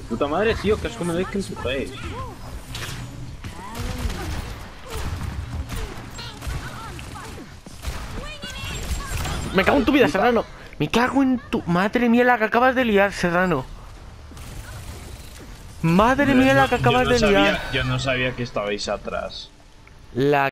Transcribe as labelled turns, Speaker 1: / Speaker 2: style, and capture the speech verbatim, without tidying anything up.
Speaker 1: Puta madre, tío, que asco me dais que empujáis.
Speaker 2: Me cago en tu vida, Serrano. Me cago en tu... Madre mía la que acabas de liar, Serrano. Madre
Speaker 1: Yo
Speaker 2: mía
Speaker 1: no-
Speaker 2: la que
Speaker 1: yo
Speaker 2: acabas
Speaker 1: no
Speaker 2: de
Speaker 1: sabía-
Speaker 2: liar.
Speaker 1: Yo no sabía que estabais atrás.
Speaker 2: La